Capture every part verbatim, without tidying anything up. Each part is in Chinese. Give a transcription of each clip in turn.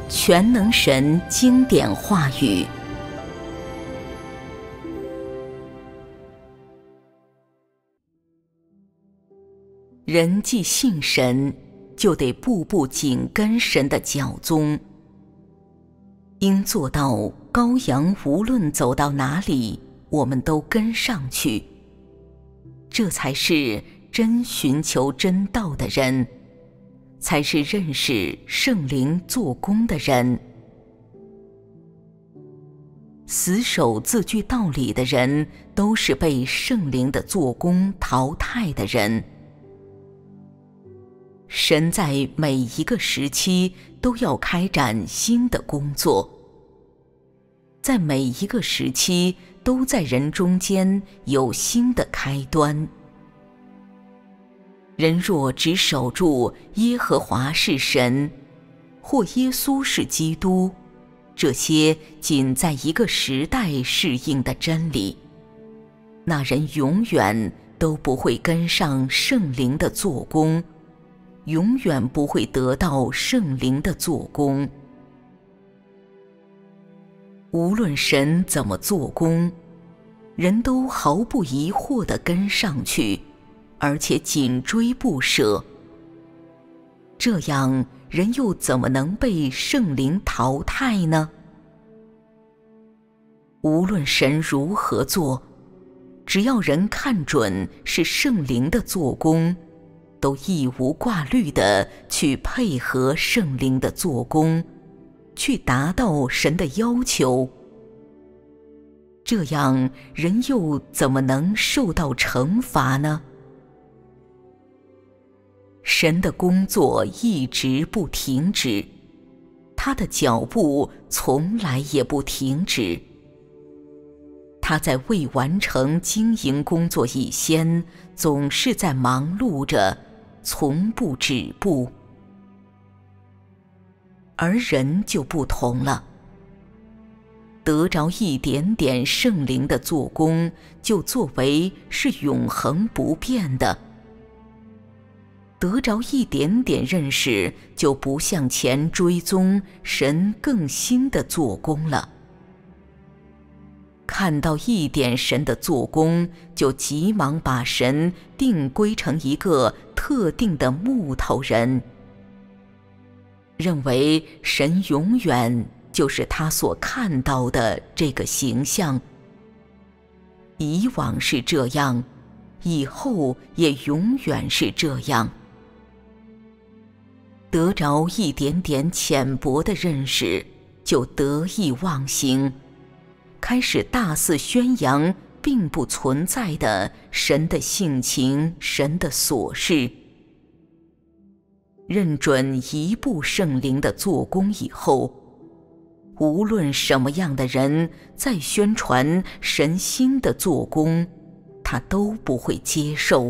全能神经典话语。人既信神，就得步步紧跟神的脚踪，应做到羔羊无论走到哪里，我们都跟上去。这才是真寻求真道的人，才是认识圣灵做工的人。死守字句道理的人，都是被圣灵的做工淘汰的人。神在每一个时期都要开展新的工作，在每一个时期都在人中间有新的开端。人若只守住耶和华是神，或耶稣是基督，这些仅在一个时代适应的真理，那人永远都不会跟上圣灵的做工，永远不会得到圣灵的做工。无论神怎么做工，人都毫不疑惑地跟上去，而且紧追不舍。这样，人又怎么能被圣灵淘汰呢？无论神如何做，只要人看准是圣灵的做工，都义无挂虑地去配合圣灵的做工，去达到神的要求。这样，人又怎么能受到惩罚呢？神的工作一直不停止，他的脚步从来也不停止。他在未完成经营工作以先，总是在忙碌着，从不止步。而人就不同了，得着一点点圣灵的做工，就作为是永恒不变的。得着一点点认识，就不向前追踪神更新的做工了。看到一点神的做工，就急忙把神定归成一个特定的木头人，认为神永远就是他所看到的这个形象。以往是这样，以后也永远是这样。得着一点点浅薄的认识，就得意忘形，开始大肆宣扬并不存在的神的性情、神的琐事。认准一步圣灵的做工以后，无论什么样的人在宣传神新的做工，他都不会接受。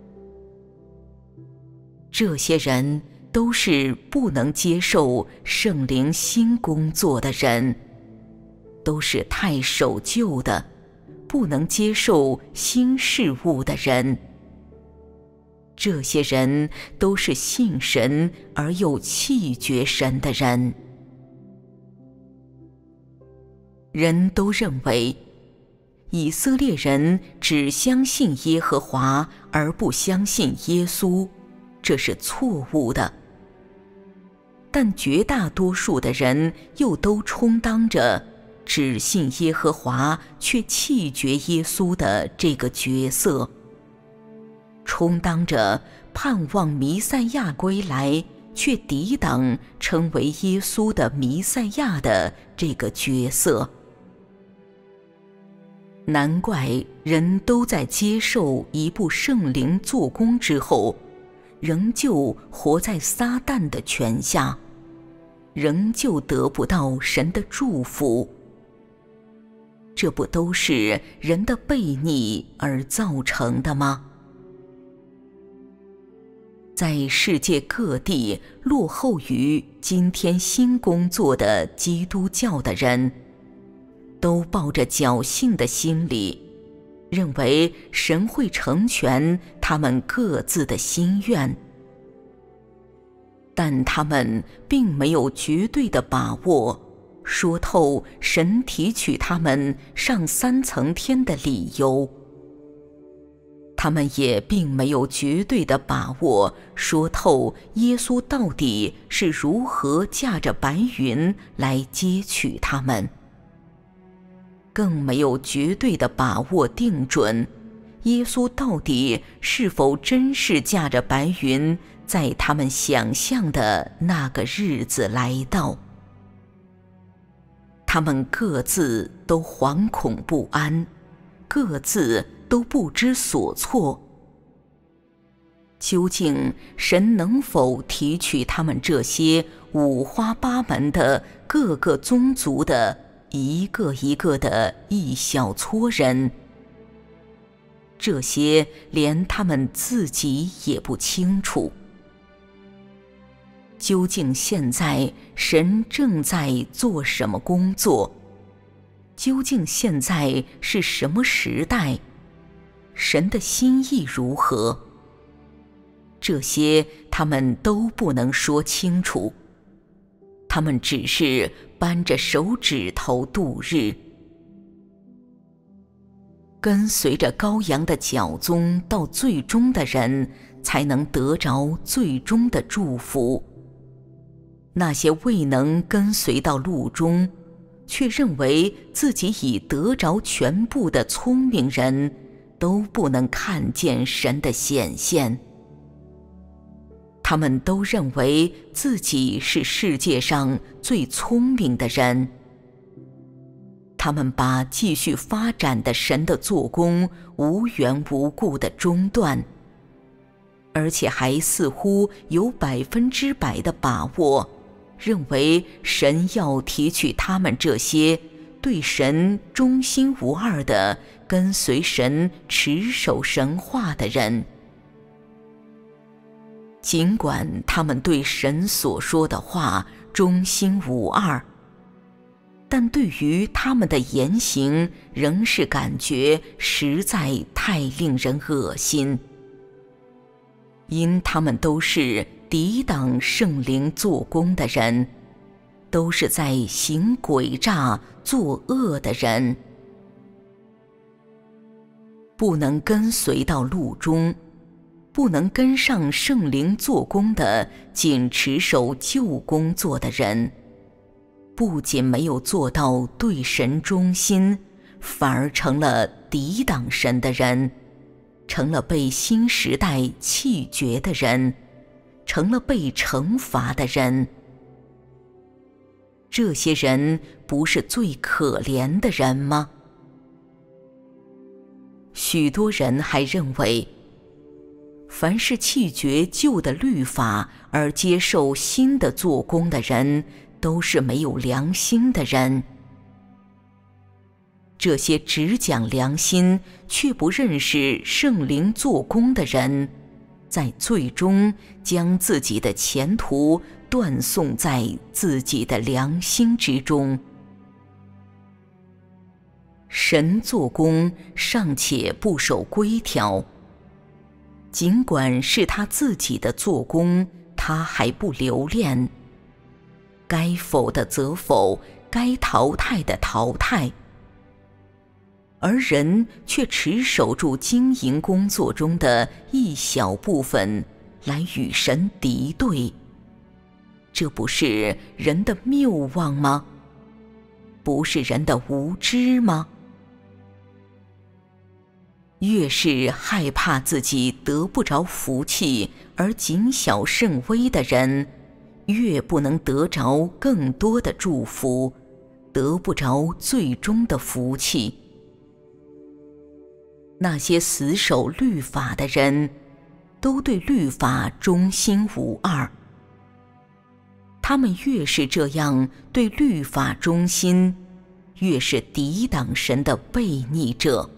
这些人都是不能接受圣灵新工作的人，都是太守旧的，不能接受新事物的人。这些人都是信神而又弃绝神的人。人都认为以色列人只相信耶和华而不相信耶稣，这是错误的。但绝大多数的人又都充当着只信耶和华却弃绝耶稣的这个角色，充当着盼望弥赛亚归来却抵挡成为耶稣的弥赛亚的这个角色。难怪人都在接受一部圣灵做工之后，仍旧活在撒旦的权下，仍旧得不到神的祝福。这不都是人的悖逆而造成的吗？在世界各地落后于今天新工作的基督教的人，都抱着侥幸的心理，认为神会成全他们各自的心愿。 但他们并没有绝对的把握说透神提取他们上三层天的理由，他们也并没有绝对的把握说透耶稣到底是如何驾着白云来接取他们，更没有绝对的把握定准耶稣到底是否真是驾着白云在他们想象的那个日子来到。他们各自都惶恐不安，各自都不知所措。究竟神能否提取他们这些五花八门的各个宗族的一个一个的一小撮人？这些连他们自己也不清楚。究竟现在神正在做什么工作？究竟现在是什么时代？神的心意如何？这些他们都不能说清楚，他们只是扳着手指头度日。跟随着羔羊的脚踪到最终的人，才能得着最终的祝福。那些未能跟随到路中，却认为自己已得着全部的聪明人，都不能看见神的显现。他们都认为自己是世界上最聪明的人，他们把继续发展的神的做工无缘无故地中断，而且还似乎有百分之百的把握，认为神要提取他们这些对神忠心无二的跟随神持守神话的人。尽管他们对神所说的话忠心无二，但对于他们的言行仍是感觉实在太令人恶心，因他们都是抵挡圣灵做工的人，都是在行诡诈作恶的人，不能跟随到路中，不能跟上圣灵做工的仅持守旧工作的人，不仅没有做到对神忠心，反而成了抵挡神的人，成了被新时代弃绝的人，成了被惩罚的人。这些人不是最可怜的人吗？许多人还认为，凡是弃绝旧的律法而接受新的做工的人，都是没有良心的人。这些只讲良心却不认识圣灵做工的人，在最终将自己的前途断送在自己的良心之中。神做工尚且不守规条，尽管是他自己的做工，他还不留恋，该否的则否，该淘汰的淘汰，而人却持守住经营工作中的一小部分来与神敌对，这不是人的谬妄吗？不是人的无知吗？越是害怕自己得不着福气而谨小慎微的人，越不能得着更多的祝福，得不着最终的福气。那些死守律法的人，都对律法忠心无二。他们越是这样对律法忠心，越是抵挡神的悖逆者。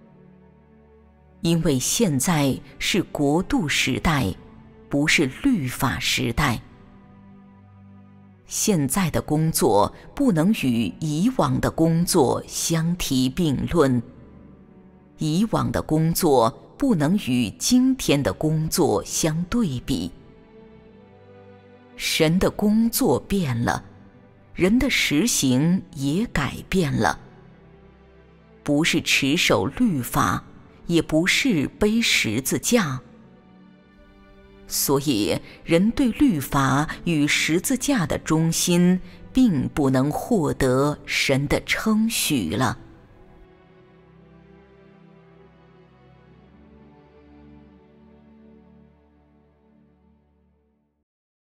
因为现在是国度时代，不是律法时代。现在的工作不能与以往的工作相提并论，以往的工作不能与今天的工作相对比。 神的工作变了，人的实行也改变了。不是持守律法，也不是背十字架。所以人对律法与十字架的忠心，并不能获得神的称许了。